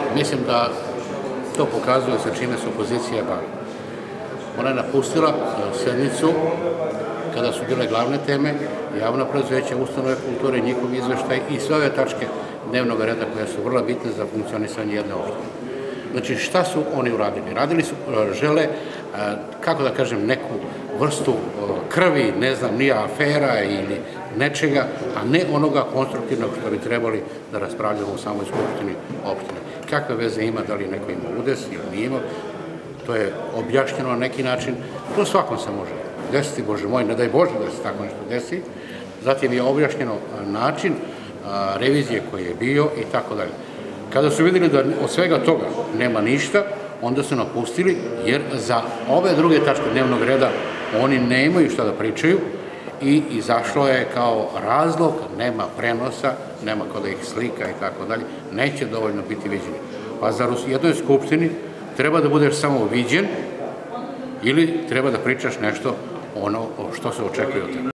Mislim da to pokazuje sa čime se opozicija bavi. Ona je napustila sednicu kada su bile glavne teme, javna preduzeća, ustanove kulture, njihov izveštaj i sve ove tačke dnevnog reda koje su vrlo bitne za funkcionisanje jedne opštine. Znači, šta su oni uradili? Radili su, žele, kako da kažem, neku vrstu krvi, ne znam, nije afera ili nečega, a ne onoga konstruktivnog što bi trebali da raspravljamo u samoj skupštini opštine. Kakve veze ima, da li neko ima udes ili nije imao, to je objašnjeno na neki način, to svakom se može desiti, Bože moj, ne daj Bože da se tako nešto desi. Zatim je objašnjeno način revizije koji je bio i tako dalje. Kada su vidjeli da od svega toga nema ništa, onda su napustili, jer za ove druge tačke dnevnog reda oni nemaju šta da pričaju i izašlo je kao razlog, nema prenosa, nema ko da ih slika i tako dalje, neće dovoljno biti viđeni. Pa zar u jednoj skupštini treba da budeš samo viđen ili treba da pričaš nešto ono što se očekuje od tebe?